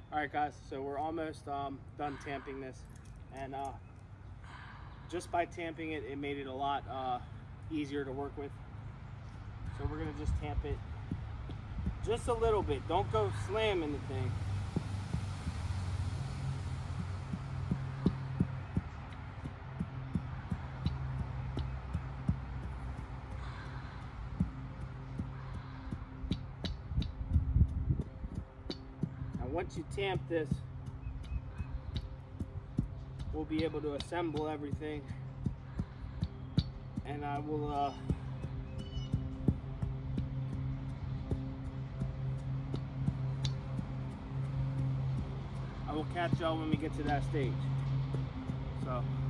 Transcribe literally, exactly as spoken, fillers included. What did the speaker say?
All right, guys, so we're almost um, done tamping this, and uh, just by tamping it, it made it a lot uh, easier to work with. So we're gonna just tamp it just a little bit. Don't go slamming the thing. Once you tamp this, we'll be able to assemble everything, and I will uh, I will catch y'all when we get to that stage. So